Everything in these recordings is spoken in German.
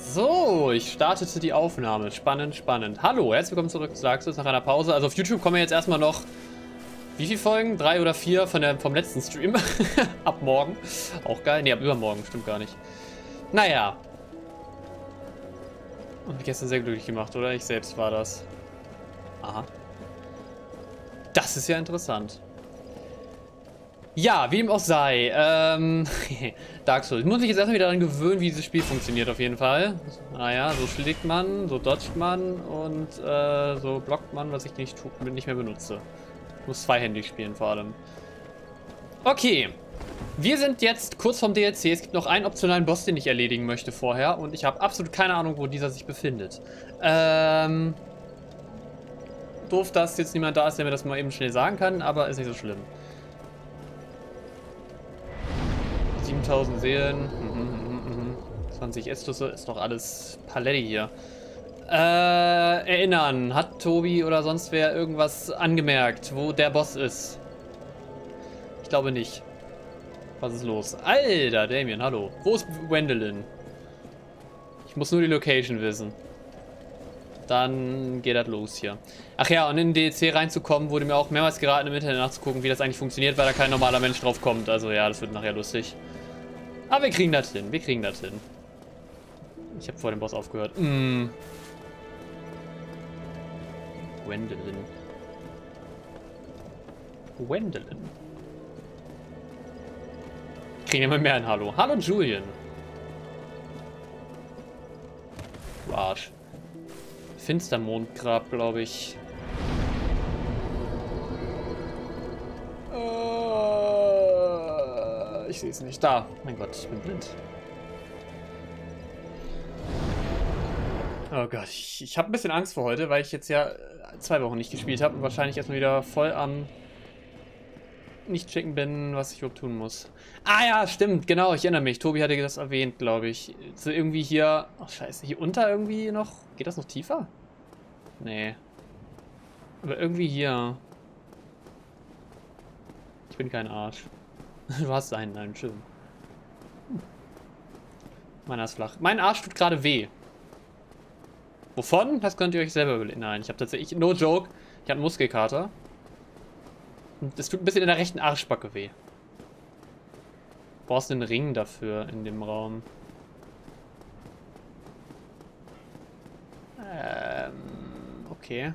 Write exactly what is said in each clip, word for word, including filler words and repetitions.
So, ich startete die Aufnahme. Spannend, spannend. Hallo, herzlich willkommen zurück zu Dark Souls nach einer Pause. Also auf YouTube kommen jetzt erstmal noch, wie viele Folgen? Drei oder vier von der, vom letzten Stream. Ab morgen. Auch geil. Ne, ab übermorgen. Stimmt gar nicht. Naja. Und mich gestern sehr glücklich gemacht, oder? Ich selbst war das. Aha. Das ist ja interessant. Ja, wie dem auch sei. Ähm, Dark Souls. Ich muss mich jetzt erstmal wieder daran gewöhnen, wie dieses Spiel funktioniert auf jeden Fall. Naja, so schlägt man, so dodgt man und äh, so blockt man, was ich nicht, nicht mehr benutze. Ich muss zweihändig spielen vor allem. Okay. Wir sind jetzt kurz vorm D L C. Es gibt noch einen optionalen Boss, den ich erledigen möchte vorher. Und ich habe absolut keine Ahnung, wo dieser sich befindet. Ähm... Doof, dass jetzt niemand da ist, der mir das mal eben schnell sagen kann, aber ist nicht so schlimm. siebentausend Seelen, mhm, mhm, mhm. zwanzig Estus, ist doch alles Paletti hier. Äh, erinnern, hat Tobi oder sonst wer irgendwas angemerkt, wo der Boss ist? Ich glaube nicht. Was ist los? Alter, Damien, hallo. Wo ist Gwendolyn? Ich muss nur die Location wissen. Dann geht das los hier. Ach ja, und in den D L C reinzukommen, wurde mir auch mehrmals geraten, im Internet nachzugucken, wie das eigentlich funktioniert, weil da kein normaler Mensch drauf kommt. Also ja, das wird nachher lustig. Aber wir kriegen das hin, wir kriegen das hin. Ich habe vor dem Boss aufgehört. Mm. Gwendolyn. Gwendolyn. Kriegen immer mehr ein Hallo. Hallo Julian. Du Arsch. Finstermondgrab, glaube ich. Uh, ich sehe es nicht. Da. Mein Gott, ich bin blind. Oh Gott, ich, ich habe ein bisschen Angst vor heute, weil ich jetzt ja zwei Wochen nicht gespielt habe und wahrscheinlich erstmal wieder voll am nicht checken bin, was ich überhaupt tun muss. Ah ja, stimmt, genau, ich erinnere mich. Tobi hatte das erwähnt, glaube ich. So irgendwie hier... Ach scheiße, hier unter irgendwie noch... Geht das noch tiefer? Nee. Aber irgendwie hier. Ich bin kein Arsch. Du hast einen, nein, schön. Meiner ist flach. Mein Arsch tut gerade weh. Wovon? Das könnt ihr euch selber überlegen. Nein, ich habe tatsächlich... No joke. Ich habe einen Muskelkater. Und das tut ein bisschen in der rechten Arschbacke weh. Du brauchst einen Ring dafür in dem Raum. Ähm, okay.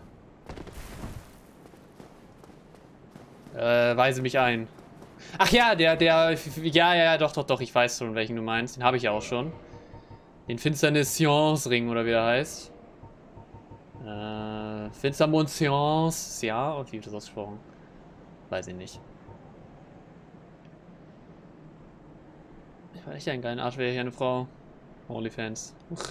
Äh, weise mich ein. Ach ja, der, der, ja, ja, doch, doch, doch, ich weiß schon, welchen du meinst. Den habe ich ja auch schon. Den Finsternis-Science-Ring, oder wie der heißt. Äh, Finstermond-Science, ja, und wie wird das ausgesprochen? Weiß ich nicht. Ich war echt ein geiler Arsch, wäre hier eine Frau. OnlyFans. Uch.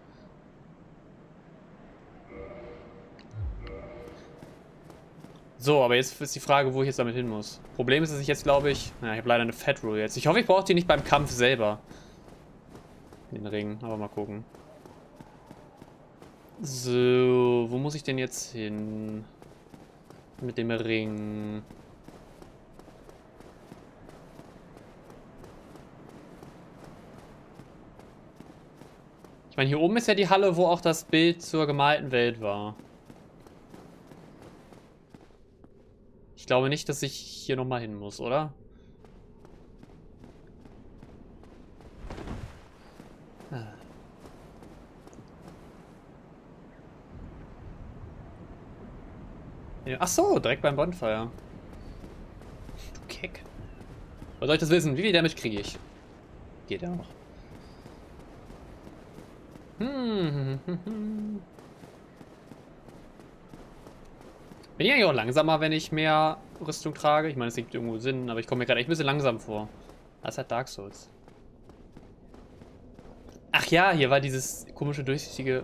So, aber jetzt ist die Frage, wo ich jetzt damit hin muss. Problem ist, dass ich jetzt, glaube ich... Na, ich habe leider eine Fat Roll jetzt. Ich hoffe, ich brauche die nicht beim Kampf selber. Den Ring, aber mal gucken. So, wo muss ich denn jetzt hin? Mit dem Ring. Ich meine, hier oben ist ja die Halle, wo auch das Bild zur gemalten Welt war. Ich glaube nicht, dass ich hier nochmal hin muss, oder? Ah. Ach so, direkt beim Bonfire. Du Keck. Was soll ich das wissen? Wie viel Damage kriege ich? Geht ja noch. Hm. Bin ich eigentlich auch langsamer, wenn ich mehr Rüstung trage? Ich meine, es gibt irgendwo Sinn, aber ich komme mir gerade echt ein bisschen langsam vor. Das ist halt Dark Souls. Ach ja, hier war dieses komische, durchsichtige...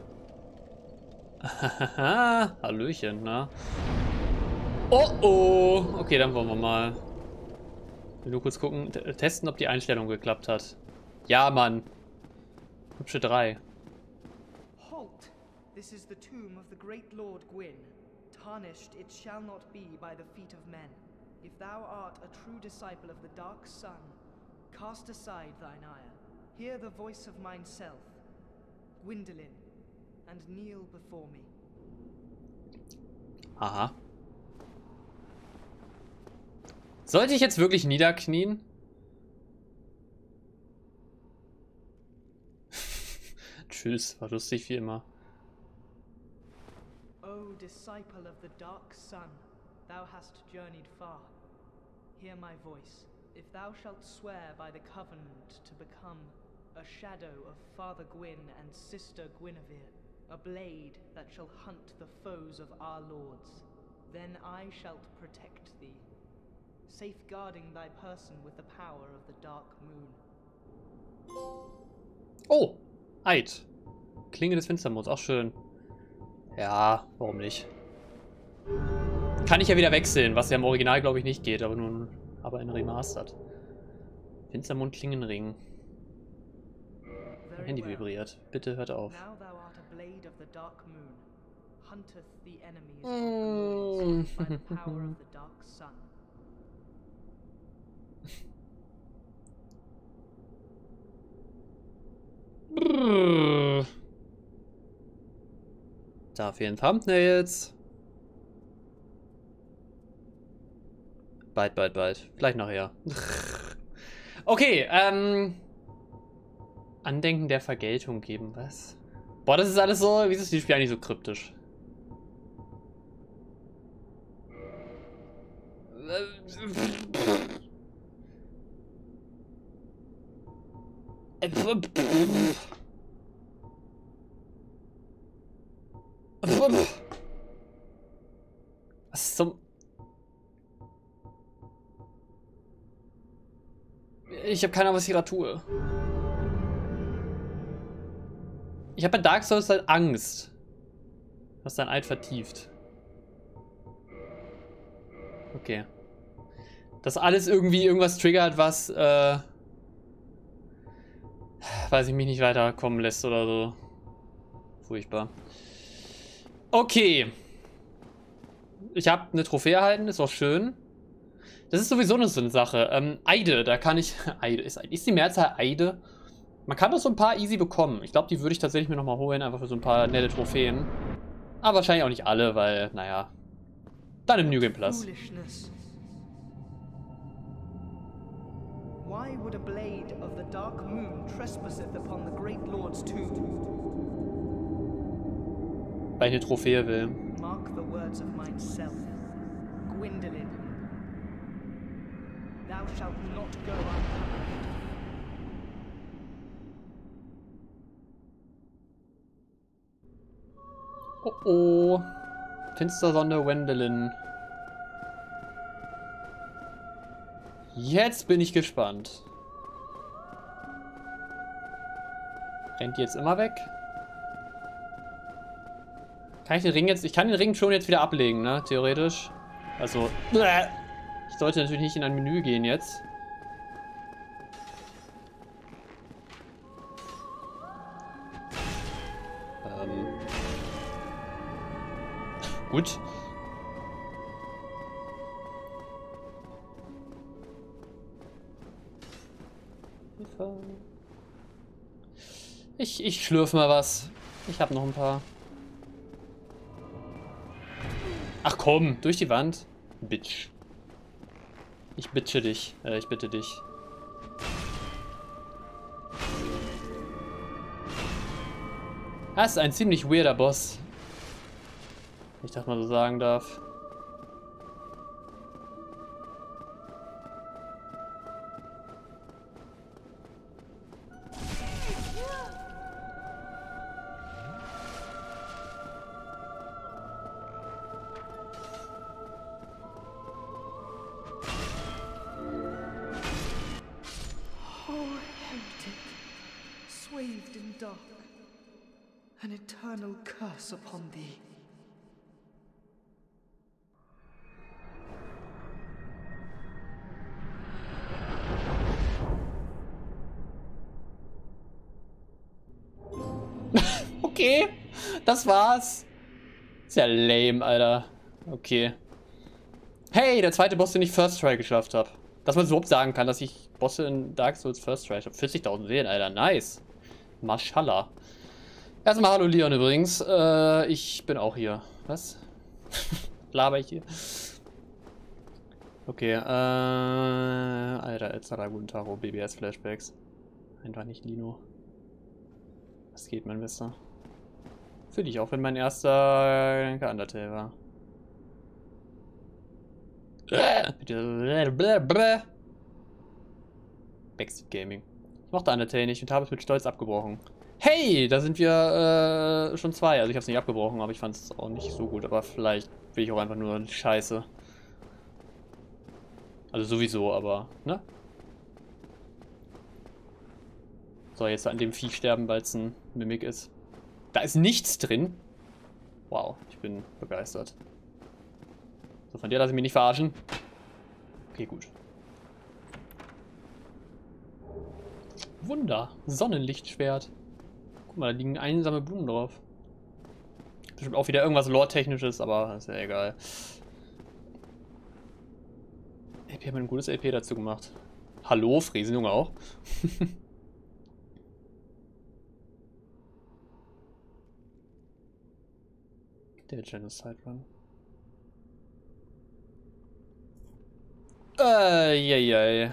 Hallöchen, ne? Oh oh! Okay, dann wollen wir mal. Ich will nur kurz gucken, testen, ob die Einstellung geklappt hat. Ja, Mann. Hübsche drei. Halt! This is the tomb of the great Lord Gwyn. Tarnished it shall not be by the feet of men. If thou art a true disciple of the Dark Sun, cast aside thine ire. Hear the voice of mine self. Gwyndolin, and kneel before me. Aha. Sollte ich jetzt wirklich niederknien? Tschüss, war lustig wie immer. O disciple of the dark sun, thou hast journeyed far. Hear my voice. If thou shalt swear by the covenant to become a shadow of Father Gwyn and Sister Guinevere, a blade that shall hunt the foes of our lords, then I shalt protect thee, safeguarding thy person with the power of the dark moon. Oh, Eid. Klinge des Finstermonds, auch schön. Ja, warum nicht? Kann ich ja wieder wechseln, was ja im Original glaube ich nicht geht, aber nun, aber in Remastered. Finstermond Klingenring. Mein Handy vibriert. Bitte hört auf. Now thou art a blade of the dark moon, hunteth the enemies of the lords by the power of the dark sun. Da fehlen Thumbnails. Bald, bald, bald. Vielleicht nachher. Okay, ähm... Andenken der Vergeltung geben, was? Boah, das ist alles so... Wieso ist dieses Spiel eigentlich so kryptisch? Was zum... Ich habe keine Ahnung, was ich gerade tue. Ich habe bei Dark Souls halt Angst, was dein Eid vertieft. Okay. Dass alles irgendwie irgendwas triggert, was, äh... weiß ich, mich nicht weiterkommen lässt oder so. Furchtbar. Okay. Ich habe eine Trophäe erhalten, ist auch schön. Das ist sowieso eine so eine Sache. Ähm, Eide, da kann ich... Eide, ist, ist die Mehrzahl Eide? Man kann doch so ein paar easy bekommen. Ich glaube, die würde ich tatsächlich mir nochmal holen, einfach für so ein paar nette Trophäen. Aber wahrscheinlich auch nicht alle, weil, naja. Dann im New Game Plus. Why would a blade of the dark moon trespasseth upon the great lord's tomb? Weil ich eine Trophäe will. Mark the words of myself, Gwyndolin. Thou shalt not go unpunished. Oh oh. Finstersonne Gwyndolin. Jetzt bin ich gespannt. Rennt die jetzt immer weg? Kann ich den Ring jetzt... Ich kann den Ring schon jetzt wieder ablegen, ne? Theoretisch. Also... Ich sollte natürlich nicht in ein Menü gehen jetzt. Ähm... Gut. Ich, ich schlürfe mal was. Ich habe noch ein paar. Ach komm, durch die Wand. Bitch. Ich bitte dich. Äh, ich bitte dich. Das ist ein ziemlich weirder Boss. Wenn ich das mal so sagen darf. Swathed in dark, an eternal curse upon thee. Okay, das war's. Ist ja lame, Alter. Okay. Hey, der zweite Boss, den ich First Try geschafft habe. Dass man so überhaupt sagen kann, dass ich Bosse in Dark Souls First Try habe. vierzigtausend Seelen, Alter. Nice. Mashallah. Erstmal hallo Leon übrigens. Äh, ich bin auch hier. Was? Laber ich hier? Okay, äh... Alter, Ezra, guten Tag, B B S-Flashbacks. Einfach nicht Lino. Was geht, mein Bester? Für dich, auch wenn mein erster Denke Undertale war. Backseat Gaming. Ich mochte Undertale nicht und habe es mit Stolz abgebrochen. Hey, da sind wir äh, schon zwei. Also ich habe es nicht abgebrochen, aber ich fand es auch nicht so gut. Aber vielleicht bin ich auch einfach nur scheiße. Also sowieso, aber, ne? So, jetzt an dem Vieh sterben, weil es ein Mimik ist. Da ist nichts drin. Wow, ich bin begeistert. So, von dir lasse ich mich nicht verarschen. Okay, gut. Wunder. Sonnenlichtschwert. Guck mal, da liegen einsame Blumen drauf. Bestimmt auch wieder irgendwas Lore-Technisches, aber ist ja egal. L P hat ein gutes L P dazu gemacht. Hallo, Friesenjunge auch. Der Genocide Run. Äh, je, je.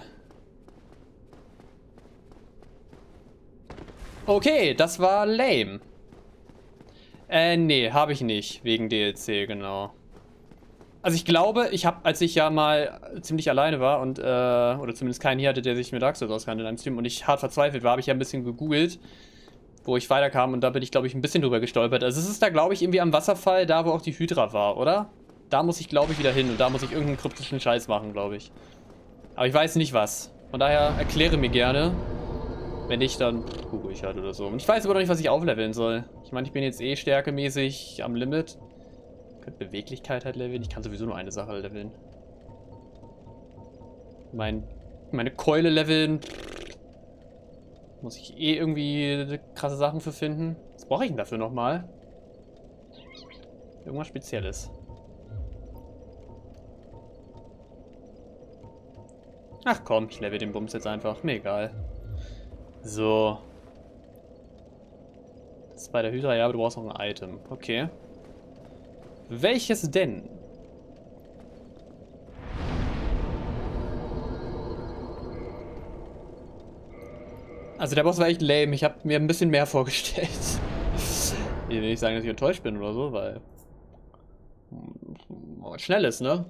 Okay, das war lame. Äh, nee, habe ich nicht. Wegen D L C, genau. Also ich glaube, ich habe, als ich ja mal ziemlich alleine war und, äh, oder zumindest keinen hier hatte, der sich mit Dark Souls auskannte in einem Stream und ich hart verzweifelt war, habe ich ja ein bisschen gegoogelt, wo ich weiterkam und da bin ich, glaube ich, ein bisschen drüber gestolpert. Also es ist da, glaube ich, irgendwie am Wasserfall, da wo auch die Hydra war, oder? Da muss ich, glaube ich, wieder hin und da muss ich irgendeinen kryptischen Scheiß machen, glaube ich. Aber ich weiß nicht was. Von daher erkläre mir gerne. Wenn nicht, dann google ich halt oder so. Und ich weiß aber noch nicht, was ich aufleveln soll. Ich meine, ich bin jetzt eh stärkemäßig am Limit. Ich könnte Beweglichkeit halt leveln. Ich kann sowieso nur eine Sache leveln. Mein, meine Keule leveln. Muss ich eh irgendwie krasse Sachen für finden. Was brauche ich denn dafür nochmal? Irgendwas Spezielles. Ach komm, ich level den Bums jetzt einfach. Mir egal. So. Das ist bei der Hydra, ja, aber du brauchst noch ein Item. Okay. Welches denn? Also der Boss war echt lame. Ich habe mir ein bisschen mehr vorgestellt. Ich will nicht sagen, dass ich enttäuscht bin oder so, weil... schnell ist, ne?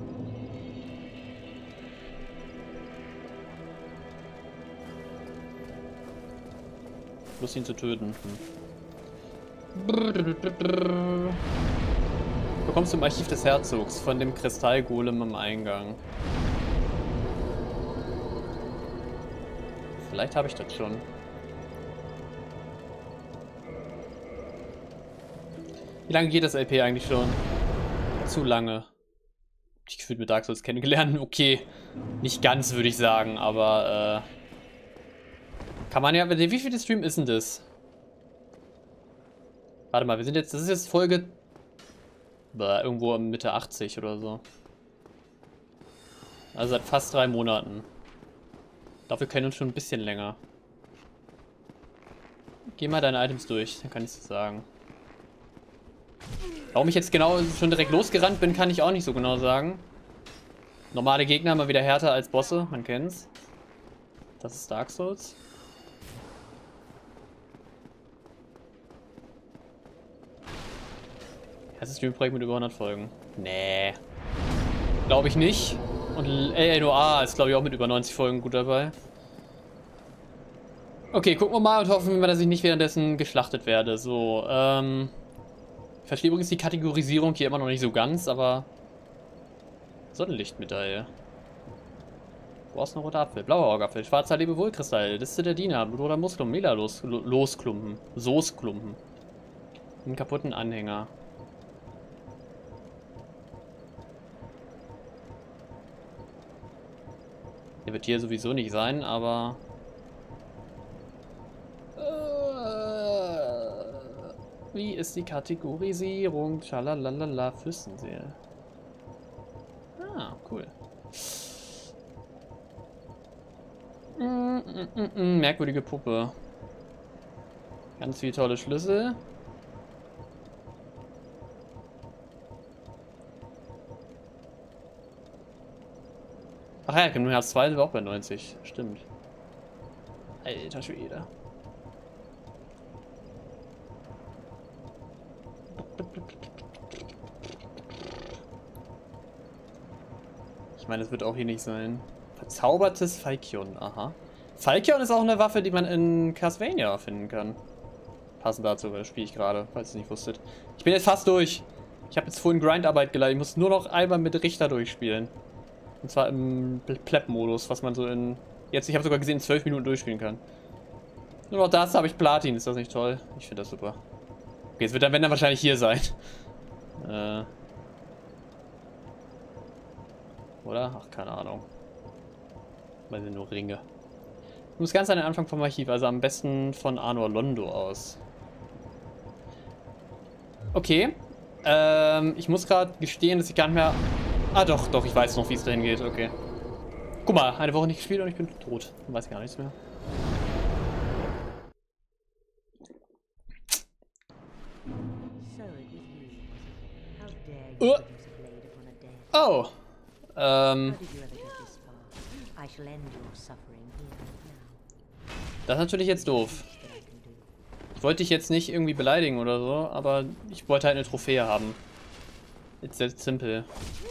Bloß ihn zu töten. Hm. Bekommst du im Archiv des Herzogs von dem Kristallgolem am Eingang. Vielleicht habe ich das schon. Wie lange geht das L P eigentlich schon? Zu lange. Ich gefühlt mit Dark Souls kennengelernt. Okay. Nicht ganz, würde ich sagen, aber äh, kann man ja. Wie viel Stream ist denn das? Warte mal, wir sind jetzt. Das ist jetzt Folge. Bah, irgendwo Mitte achtzig oder so. Also seit fast drei Monaten. Dafür kennen wir uns schon ein bisschen länger. Geh mal deine Items durch, dann kann ich es sagen. Warum ich jetzt genau schon direkt losgerannt bin, kann ich auch nicht so genau sagen. Normale Gegner mal wieder härter als Bosse, man kennt's. Das ist Dark Souls. Erstes Stream-Projekt mit über hundert Folgen. Nee. Glaube ich nicht. Und L A Noir ist, glaube ich, auch mit über neunzig Folgen gut dabei. Okay, gucken wir mal und hoffen wir, dass ich nicht währenddessen geschlachtet werde. So, ähm... ich verstehe übrigens die Kategorisierung hier immer noch nicht so ganz, aber... Sonnenlichtmedaille. Du brauchst einen roten Apfel, blauer Augapfel, schwarzer Lebewohlkristall, Liste der Diener, blutroter Muskeln, Mela los, losklumpen, Soßklumpen. Einen kaputten Anhänger. Der wird hier sowieso nicht sein, aber... Wie ist die Kategorisierung? Schalalala, Fürstenseele. Ah, cool. Mm, mm, mm, mm, merkwürdige Puppe. Ganz viele tolle Schlüssel. Ach ja, Kingdom Hearts zwei war auch bei neunzig. Stimmt. Alter Schwede. Ich meine, es wird auch hier nicht sein. Verzaubertes Falchion, aha. Falchion ist auch eine Waffe, die man in Castlevania finden kann. Passend dazu, weil das spiele ich gerade, falls ihr es nicht wusstet. Ich bin jetzt fast durch. Ich habe jetzt vorhin Grindarbeit geleistet. Ich muss nur noch einmal mit Richter durchspielen. Und zwar im Pleb-Modus, was man so in... Jetzt, ich habe sogar gesehen, in zwölf Minuten durchspielen kann. Nur noch das habe ich Platin. Ist das nicht toll? Ich finde das super. Okay, jetzt wird der Wender wahrscheinlich hier sein. Äh... Oder? Ach, keine Ahnung. Weil sind nur Ringe. Ich muss ganz an den Anfang vom Archiv, also am besten von Anor Londo aus. Okay. Ähm, ich muss gerade gestehen, dass ich gar nicht mehr... Ah doch, doch, ich weiß noch, wie es dahin geht, okay. Guck mal, eine Woche nicht gespielt und ich bin tot. Ich weiß gar nichts mehr. Uh. Oh. Ähm. Das ist natürlich jetzt doof. Ich wollte dich jetzt nicht irgendwie beleidigen oder so, aber ich wollte halt eine Trophäe haben. It's that simple.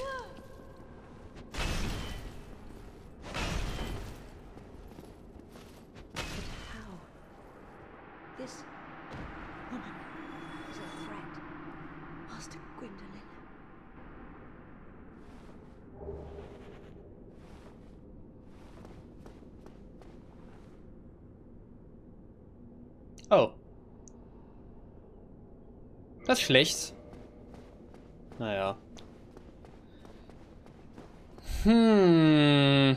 Oh. Das ist schlecht. Naja. Hm.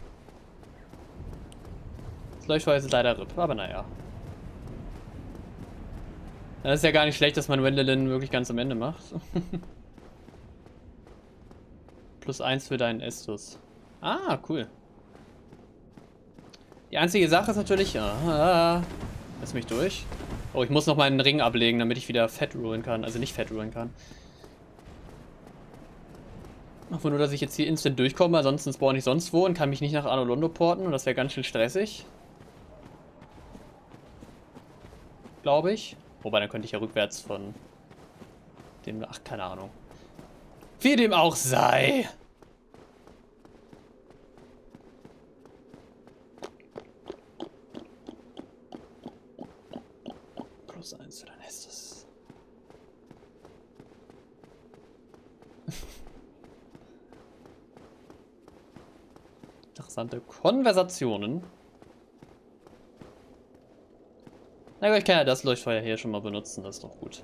Das Leuchtfeuer ist leider R I P, aber naja. Das ist ja gar nicht schlecht, dass man Wendelin wirklich ganz am Ende macht. Plus eins für deinen Estus. Ah, cool. Die einzige Sache ist natürlich... Ah, lass mich durch. Oh, ich muss noch meinen Ring ablegen, damit ich wieder fett rollen kann. Also nicht fett rollen kann. Obwohl nur, dass ich jetzt hier instant durchkomme, ansonsten spawn ich sonst wo und kann mich nicht nach Anor Londo porten und das wäre ganz schön stressig. Glaube ich. Wobei, dann könnte ich ja rückwärts von dem... Ach, keine Ahnung. Wie dem auch sei. Plus eins für dein Estus. Interessante Konversationen. Na gut, ich kann ja das Leuchtfeuer hier schon mal benutzen, das ist doch gut.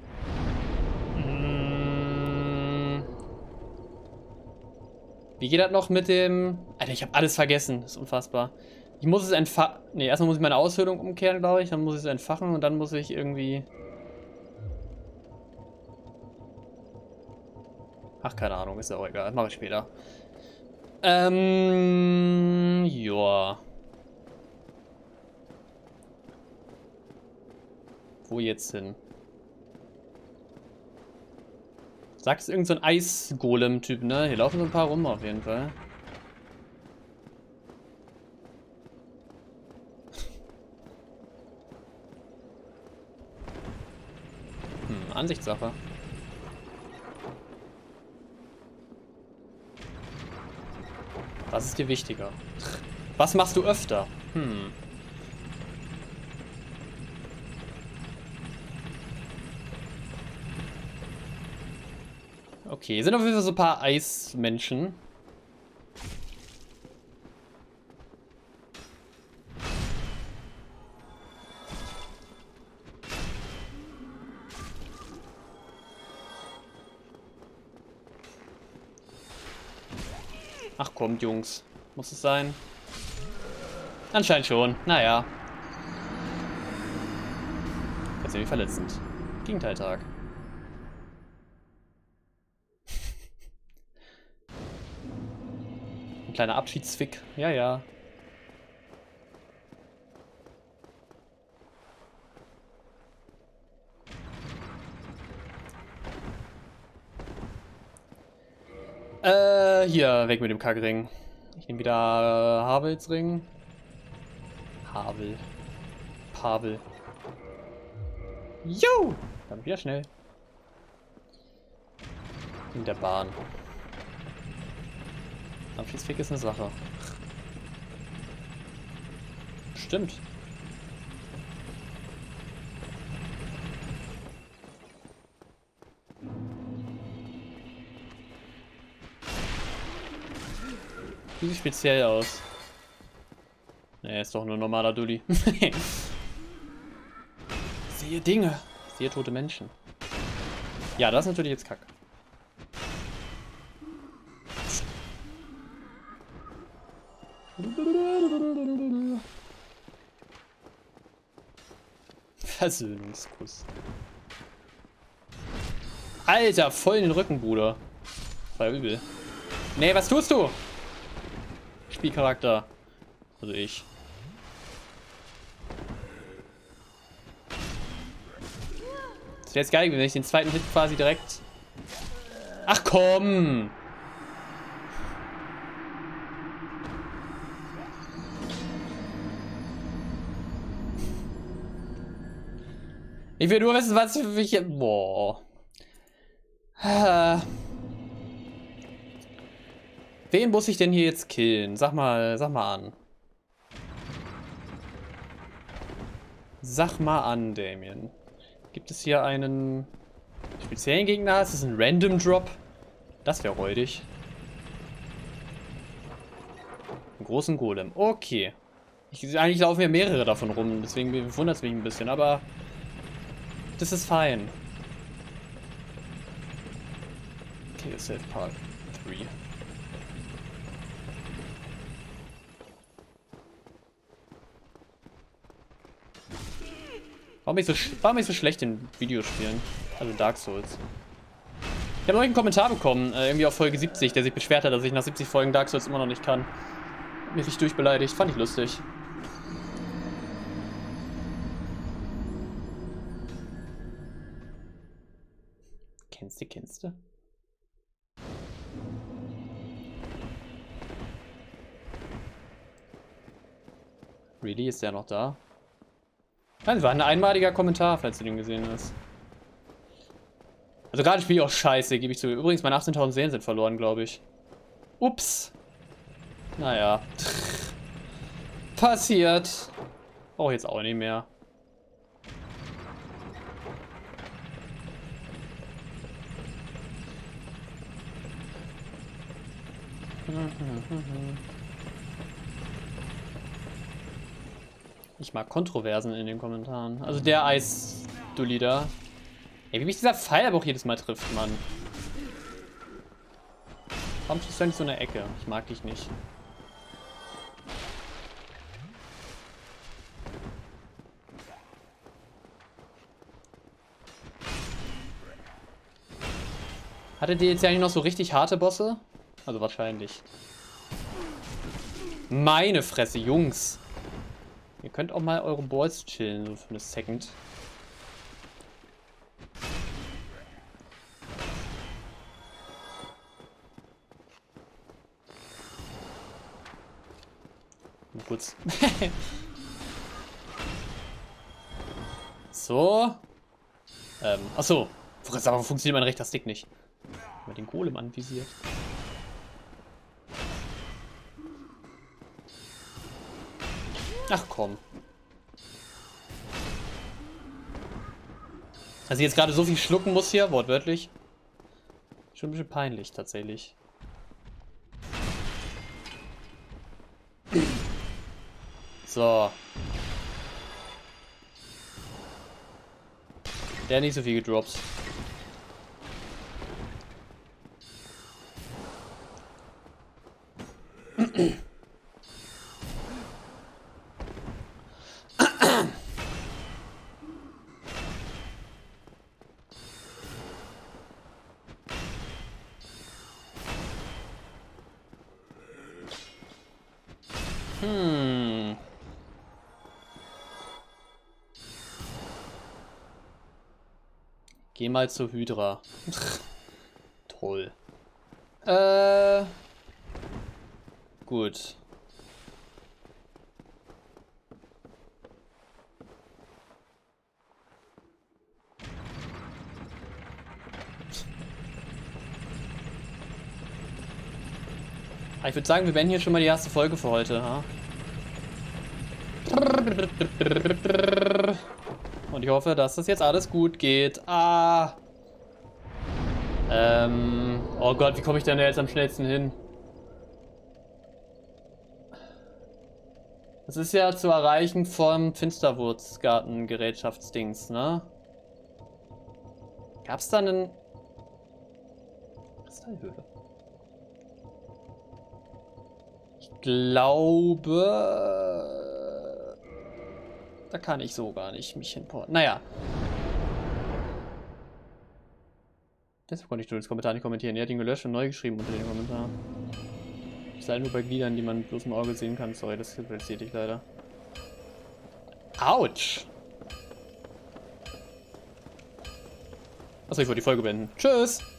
Wie geht das noch mit dem... Alter, ich habe alles vergessen, das ist unfassbar. Ich muss es entfachen... Ne, erstmal muss ich meine Aushöhlung umkehren, glaube ich. Dann muss ich es entfachen und dann muss ich irgendwie... Ach, keine Ahnung, ist ja auch egal. Mache ich später. Ähm... Joa. Wo jetzt hin? Sagst du, irgend so ein Eisgolem-Typ, ne? Hier laufen so ein paar rum auf jeden Fall. Hm, Ansichtssache. Was ist dir wichtiger? Was machst du öfter? Hm. Okay, sind auf jeden Fall so ein paar Eismenschen. Ach kommt, Jungs. Muss es sein? Anscheinend schon. Naja. Jetzt irgendwie verletzend. Gegenteiltag. Ein kleiner Abschiedsfick. Ja, ja. Äh, hier, weg mit dem Kackring. Ich nehme wieder äh, Havels Ring. Havel. Pavel. Jo! Dann wieder schnell. In der Bahn. Abschiedsweg ist eine Sache. Stimmt. Wie sieht speziell aus? Nee, ist doch nur ein normaler Dulli. Sehe Dinge. Sehe tote Menschen. Ja, das ist natürlich jetzt Kack. Versöhnungskuss. Alter, voll in den Rücken, Bruder. War ja übel. Nee, was tust du? Spielcharakter. Also ich. Das wäre jetzt geil, wenn ich den zweiten Hit quasi direkt... Ach komm! Ich will nur wissen, was für mich... Boah. Wen muss ich denn hier jetzt killen? Sag mal, sag mal an. Sag mal an, Damien. Gibt es hier einen speziellen Gegner? Ist das ein Random Drop? Das wäre räudig. Einen großen Golem. Okay. Ich, eigentlich laufen ja mehrere davon rum, deswegen wundert es mich ein bisschen, aber das ist fein. Kill Yourself Part drei. Warum bin ich, so, warum bin ich so schlecht in Videospielen? Also Dark Souls. Ich habe neulich einen Kommentar bekommen, äh, irgendwie auf Folge siebzig, der sich beschwert hat, dass ich nach siebzig Folgen Dark Souls immer noch nicht kann. Hat mich richtig durchbeleidigt. Fand ich lustig. Kennst du, kennst du? Really? Ist der noch da? Das war ein einmaliger Kommentar, falls du den gesehen hast. Also gerade spiele ich auch scheiße, gebe ich zu. Übrigens, meine achtzehntausend Seelen sind verloren, glaube ich. Ups. Naja. Passiert. Brauche jetzt auch nicht mehr. Ich mag Kontroversen in den Kommentaren. Also der Eis-Dulli da. Ey, wie mich dieser Pfeil aber auch jedes Mal trifft, Mann. Warum schießt du nicht so eine Ecke? Ich mag dich nicht. Hattet ihr jetzt ja nicht noch so richtig harte Bosse? Also wahrscheinlich. Meine Fresse, Jungs. Ihr könnt auch mal eure Balls chillen, so für eine Second. Kurz. So. Ähm, achso. Aber funktioniert mein rechter Stick nicht. Mal den Golem anvisiert. Ach komm. Also jetzt gerade so viel schlucken muss hier, wortwörtlich. Schon ein bisschen peinlich tatsächlich. So. Der hat nicht so viel gedroppt. Hm. Geh mal zur Hydra. Toll. Äh, Gut. Ich würde sagen, wir beenden hier schon mal die erste Folge für heute. Ha? Und ich hoffe, dass das jetzt alles gut geht. Ah. Ähm. Oh Gott, wie komme ich denn jetzt am schnellsten hin? Das ist ja zu erreichen vom Finsterwurzgarten-Gerätschaftsdings, ne? Gab's da einen... Kristallhöhle? Ich glaube... Da kann ich so gar nicht mich hinporten. Naja. Deshalb konnte ich Jules Kommentar nicht kommentieren. Er hat ihn gelöscht und neu geschrieben unter den Kommentar. Ich sei nur bei Gliedern, die man bloß im Auge sehen kann. Sorry, das interessiert dich leider. Autsch! Achso, ich wollte die Folge beenden. Tschüss!